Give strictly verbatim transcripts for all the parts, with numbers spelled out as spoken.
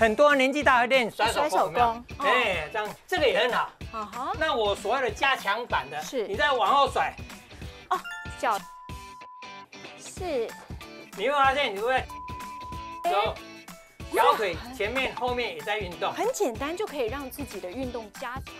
很多年纪大会练甩手功，哎，这样这个也很好。 啊哈。 那我所谓的加强版的， 是你再往后甩， 哦，脚是， 你会发现你会有小腿前面后面也在运动， 很简单就可以让自己的运动加强。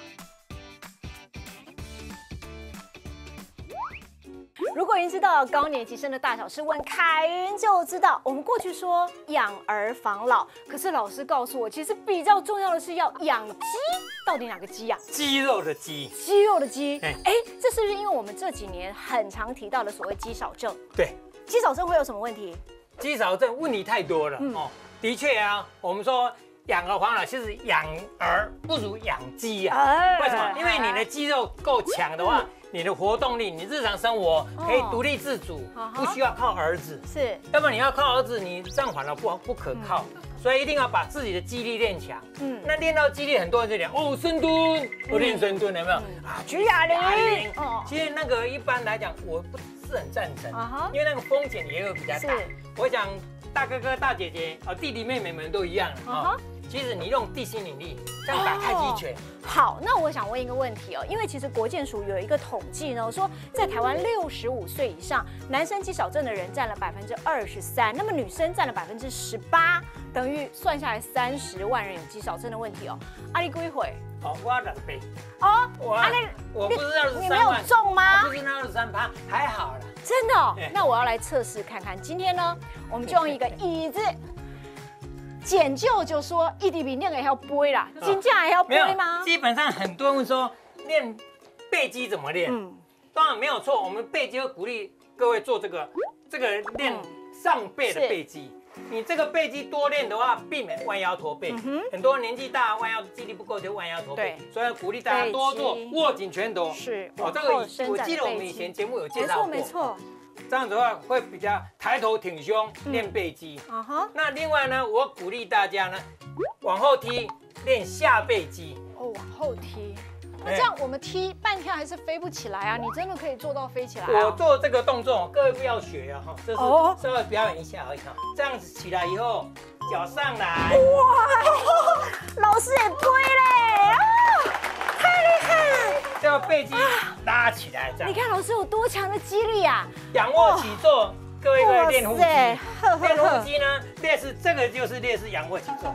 如果您知道高年级生的大小事，问凯云就知道。我们过去说养儿防老，可是老师告诉我，其实比较重要的是要养鸡。到底哪个鸡呀？ 肌肉的肌， 肌肉的肌。哎，这是不是因为我们这几年很常提到的所谓肌少症？ 对， 肌少症会有什么问题？ 肌少症问题太多了、嗯、哦。的确啊，我们说养儿防老，其实养儿不如养鸡啊。哎、为什么？因为你的肌肉够强的话。嗯，你的活动力，你日常生活可以独立自主，哦、不需要靠儿子。是，要不然你要靠儿子，你这样反而不不可靠。嗯、所以一定要把自己的肌力练强。嗯，那练到肌力，很多人就讲哦，深蹲，我练深蹲有没有？嗯、啊，举哑铃。哦，其实那个一般来讲，我不是很赞成，啊、因为那个风险也有比较大。我想大哥哥、大姐姐、哦弟弟妹妹们都一样啊。哦其实你用地心引力，这样打太极拳。 好，那我想问一个问题哦，因为其实国健署有一个统计呢，说在台湾六十五岁以上男生肌少症的人占了百分之二十三，那么女生占了百分之十八，等于算下来三十万人有肌少症的问题哦。阿里归回。 哦，我两倍。 哦， 我我不知道是你没有中吗？ 不是那二十三趴，还好啦。 真的、哦？那我要来测试看看。今天呢，我们就用一个椅子。简就就说一滴比练个还要背啦，金价还要背吗？ 基本上很多人会说练背肌怎么练？嗯，当然没有错，我们背肌会鼓励各位做这个这个练上背的背肌。你这个背肌多练的话，避免弯腰驼背。嗯、很多年纪大弯腰肌力不够就弯腰驼背，所以要鼓励大家多做握紧拳头。是，哦，这个我记得我们以前节目有介绍过。 没错没错。 这样子的话会比较抬头挺胸练背肌。啊哈。那另外呢，我鼓励大家呢，往后踢练下背肌。 哦，往后踢。那这样我们踢半天还是飞不起来啊？你真的可以做到飞起来、 啊？我做这个动作，各位不要学啊哈，这是稍微表演一下而已哈。这样子起来以后，脚上来。 哇，老师也推嘞啊！太厉害了！ 这样背肌拉起来，这样。 你看老师有多强的肌力啊！ 仰卧起坐，各位各位练腹肌。练腹肌呢，类似这个就是类似仰卧起坐。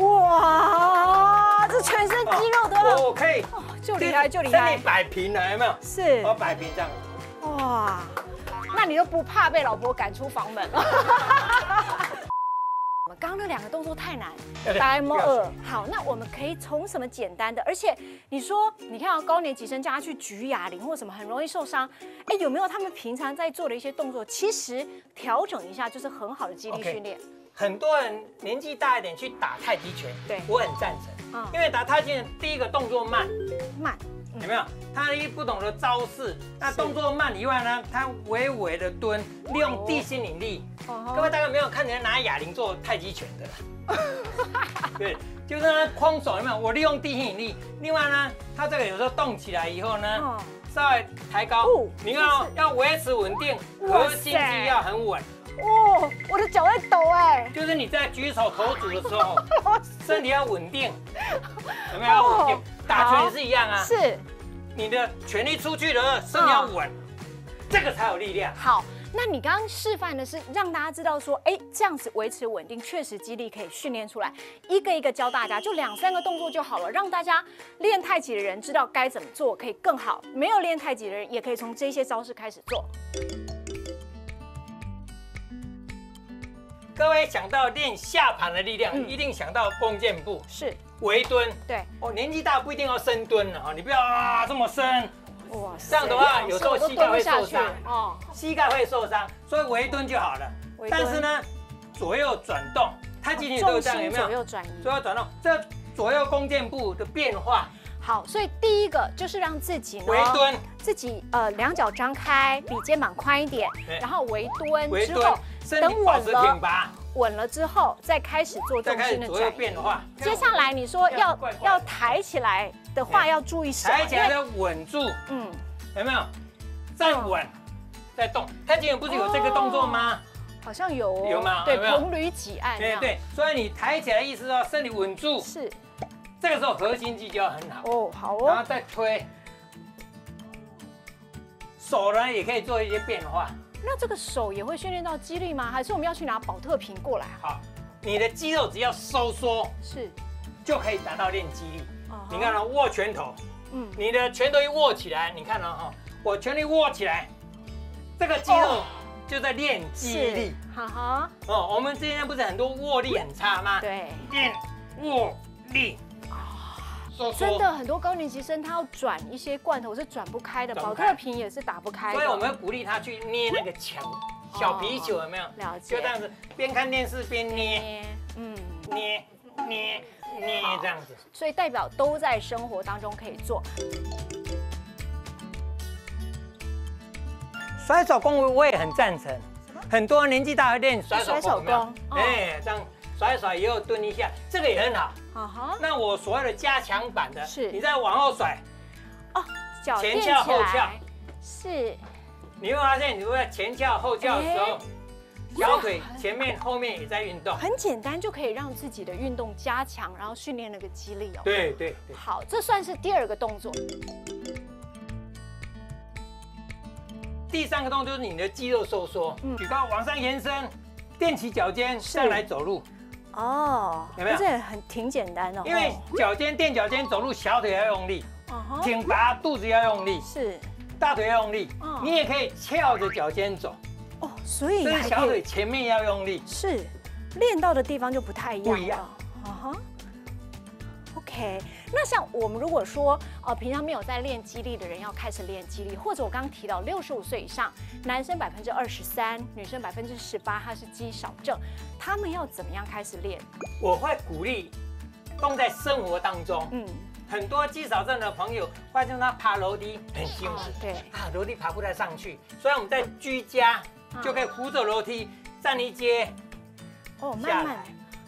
哇，这全身肌肉都要。 我可以， 就厉害就厉害。 身体摆平了，有没有？ 是。 我摆平这样。 哇，那你都不怕被老婆赶出房门了？我们刚刚那两个动作太难，打 M 二。好，那我们可以从什么简单的？而且你说，你看到高年级生叫他去举哑铃或什么，很容易受伤。哎，有没有他们平常在做的一些动作？其实调整一下就是很好的肌力训练。 很多人年纪大一点去打太极拳，对我很赞成。嗯，因为打太极拳第一个动作慢，慢。有没有？他一不懂得招式，那动作慢以外呢，他微微的蹲，利用地心引力。哦、各位大概没有看人拿哑铃做太极拳的啦。对，就是他空手有没有？我利用地心引力。另外呢，他这个有时候动起来以后呢，哦、稍微抬高，哦、你看哦，要维持稳定，核心肌要很稳。 哦，我的脚在抖哎！ 就是你在举手投足的时候，身体要稳定，有没有要稳定？打拳也是一样啊，是，你的全力出去的时候，身体要稳，这个才有力量。 好，那你刚刚示范的是让大家知道说，哎，这样子维持稳定，确实肌力可以训练出来。一个一个教大家，就两三个动作就好了，让大家练太极的人知道该怎么做可以更好。没有练太极的人，也可以从这些招式开始做。 各位想到练下盘的力量，嗯、一定想到弓箭步，是微蹲。对，哦，年纪大不一定要深蹲了哈，你不要啊这么深。哇，这样的话有时候膝盖会受伤哦，膝盖会受伤，所以微蹲就好了。但是呢，左右转动，太极拳都这样，有没有？ 左右转移， 左右转动，这左右弓箭步的变化。 好，所以第一个就是让自己呢， 微蹲， 自己呃两脚张开，比肩膀宽一点，然后微蹲之后，等稳了，稳了之后再开始做重心的转移变化。接下来你说要要抬起来的话，要注意什么？ 抬起来要稳住，嗯，有没有？再稳，再动。太极拳不是有这个动作吗？ 好像有哦， 有吗？ 对， 有没有棚履几案。 对对，所以你抬起来意思说身体稳住， 是。 这个时候核心肌就要很好哦，好哦。 然后再推，手呢也可以做一些变化。 那这个手也会训练到肌力吗？还是我们要去拿保特瓶过来？ 好，你的肌肉只要收缩， 是， 就可以达到练肌力。 哦、 你看哦，握拳头，嗯，你的拳头一握起来，你看哦哈，我拳头握起来，这个肌肉就在练肌力。 哈哈。 哦，我们之前不是很多握力很差吗？ 对， 练握力。 真的很多高年级生他要转一些罐头是转不开的，保特瓶也是打不开的， 所以我们会鼓励他去捏那个墙，小皮球有没有？ 了解。 就这样子，边看电视边捏，嗯，捏捏捏这样子。 所以代表都在生活当中可以做。 甩手功我也很赞成，很多年纪大会练甩手功， 哎，这样甩甩以后蹲一下，这个也很好。 Uh huh. 那我所谓的加强版的， 是你再往后甩， 哦，脚前翘后翘， 是。 你会发现，你会在前翘后翘的时候，小腿前面后面也在运动， 很简单就可以让自己的运动加强，然后训练那个肌力哦。 对对对。 好，这算是第二个动作。 第三个动作就是你的肌肉收缩，举高往上延伸，踮起脚尖上来走路。 哦， 有没有？ 这很挺简单的， 因为脚尖垫脚尖走路，小腿要用力，挺拔肚子要用力， 是大腿要用力。你也可以翘着脚尖走， 哦，所以这是小腿前面要用力， 是练到的地方就不太一样， 不一样。 啊哈 ，OK。那像我们如果说呃平常没有在练肌力的人要开始练肌力，或者我刚刚提到六十五岁以上，男生百分之二十三，女生百分之十八，他是肌少症，他们要怎么样开始练？ 我会鼓励用在生活当中。嗯，很多肌少症的朋友发现他爬楼梯很辛苦， 对啊，楼梯爬不太上去，所以我们在居家就可以扶着楼梯站一阶， 哦，慢慢。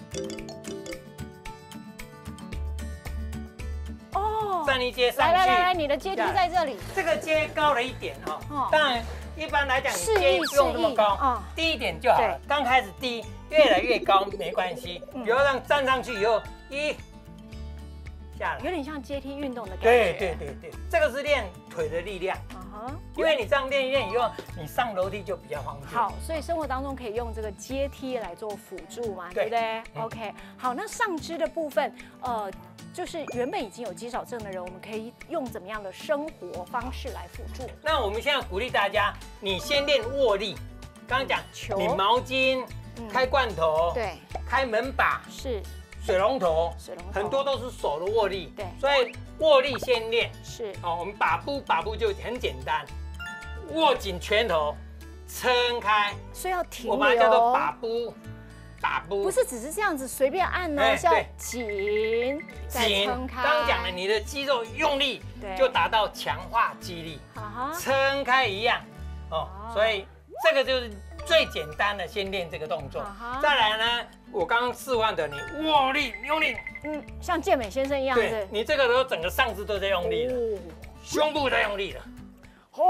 哦， 站一阶上去。 来来来来，你的阶梯在这里。 这个阶高了一点哈，当然一般来讲你阶不用那么高，低一点就好了。刚开始低，越来越高没关系。比如让站上去以后，一下来， 有点像阶梯运动的感觉。 对对对对，这个是练腿的力量。因为你这样练一练以后，你上楼梯就比较方便。 好，所以生活当中可以用这个阶梯来做辅助嘛，对不对 ？OK， 好，那上肢的部分，呃，就是原本已经有肌少症的人，我们可以用怎么样的生活方式来辅助？ 那我们现在鼓励大家，你先练握力。刚刚讲，你毛巾、开罐头、 对， 开门把是。 水龙头， 水龙头很多都是手的握力， 对， 所以握力先练是。 哦，我们把步把步就很简单，握紧拳头，撑开， 所以要停留， 我把它叫做把步，把步， 不是只是这样子随便按哦，是要紧， 紧， 撑开。 刚讲了，你的肌肉用力，就达到强化肌力，撑开一样，哦，所以这个就是最简单的，先练这个动作，再来呢。我刚刚示范的，你握力用力， 嗯，像健美先生一样对，你这个时候整个上肢都在用力了，哦、胸部在用力了，哦。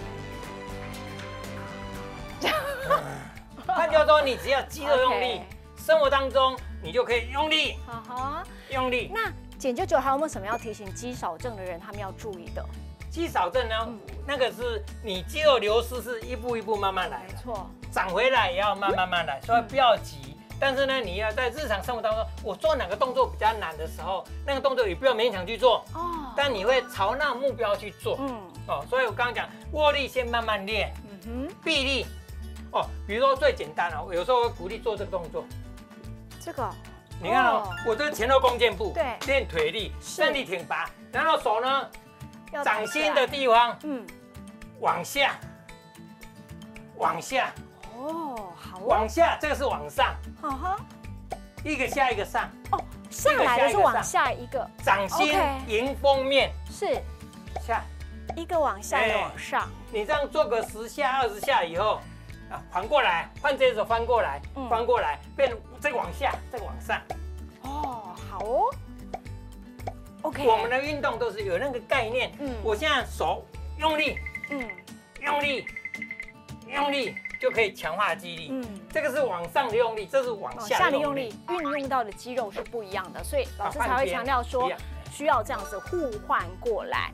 换句话说，你只要肌肉用力， okay. 生活当中你就可以用力，哈哈，用力。 那简舅舅还有没有什么要提醒肌少症的人他们要注意的？ 肌少症呢，嗯、那个是你肌肉流失是一步一步慢慢来的， 没错， 长回来也要慢慢慢来，所以不要急。但是呢，你要在日常生活当中，我做哪个动作比较难的时候，那个动作也不要勉强去做哦。但你会朝那目标去做，嗯，哦，所以我刚刚讲握力先慢慢练，嗯哼，臂力，哦，比如说最简单哦，有时候会鼓励做这个动作， 这个， 你看哦，我这前后弓箭步， 对， 练腿力，身体挺拔，然后手呢，掌心的地方，嗯，往下，往下。 哦，好、哦， 往下，这个是往上，哈哈，一个下一个上，哦， 下来的是往下一个， 掌心迎风面是下， 一个往下，一个往上， 你这样做个十下、二十下以后，啊，反过来，换这手翻过来，嗯、翻过来，变这个往下，这个往上， 哦，好哦 ，OK， 我们的运动都是有那个概念，嗯，我现在手用力，嗯，用力，用力。 就可以强化肌力。 嗯， 这个是往上的用力，这是往下的用力， 运用到的肌肉是不一样的，所以老师才会强调说需要这样子互换过来。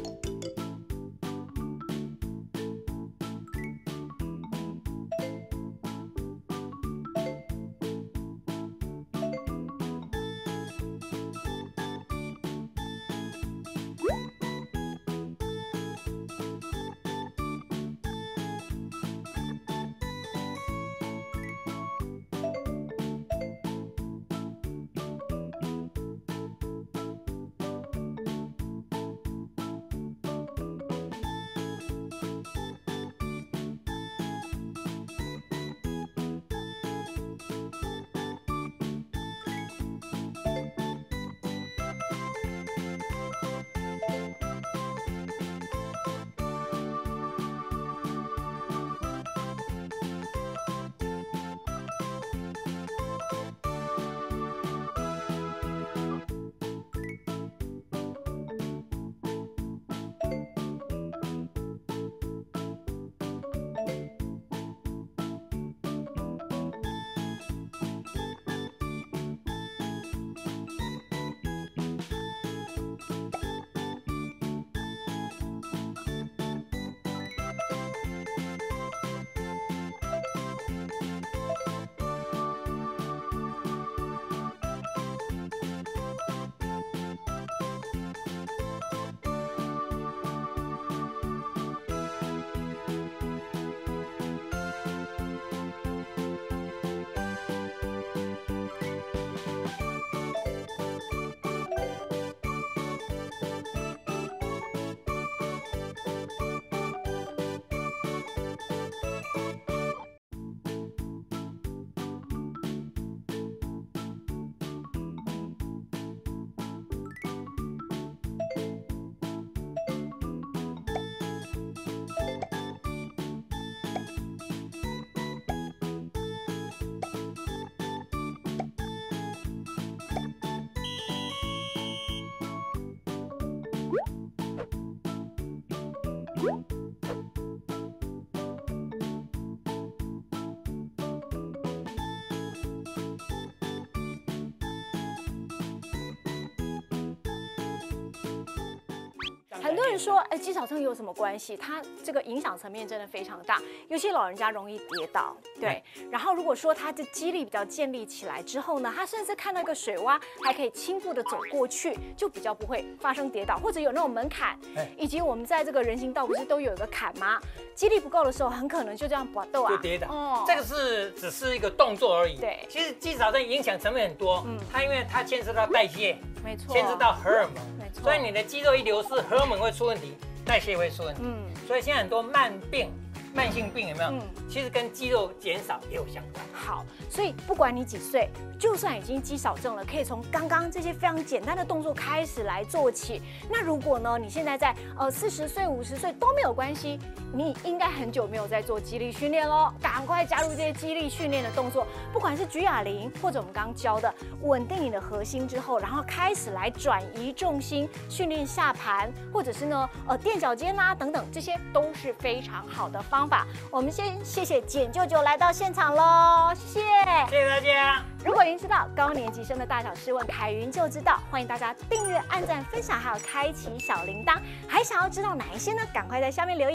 很多人说，哎，肌少症有什么关系？它这个影响层面真的非常大，尤其老人家容易跌倒，对。然后如果说他的肌力比较建立起来之后呢，他甚至看到一个水洼，还可以轻步的走过去，就比较不会发生跌倒，或者有那种门槛，以及我们在这个人行道不是都有一个坎吗？肌力不够的时候，很可能就这样滑豆啊， 就跌倒。哦，这个是只是一个动作而已。 对， 其实肌少症影响层面很多，嗯，它因为它牵涉到代谢， 没错， 牵涉到荷尔蒙， 没错， 所以你的肌肉一流失，荷尔蒙会出问题，代谢会出问题。嗯，所以现在很多慢病。慢性病有没有？嗯，其实跟肌肉减少也有相关。 好，所以不管你几岁，就算已经肌少症了，可以从刚刚这些非常简单的动作开始来做起。那如果呢，你现在在呃四十岁、五十岁都没有关系，你应该很久没有在做肌力训练喽，赶快加入这些肌力训练的动作，不管是举哑铃或者我们刚刚教的稳定你的核心之后，然后开始来转移重心，训练下盘，或者是呢呃垫脚尖啦等等，这些都是非常好的方法。我们先谢谢简舅舅来到现场喽，谢谢， 谢谢大家。 如果您知道高年级生的大小事问凯云就知道，欢迎大家订阅、按赞、分享，还有开启小铃铛。还想要知道哪一些呢？赶快在下面留言。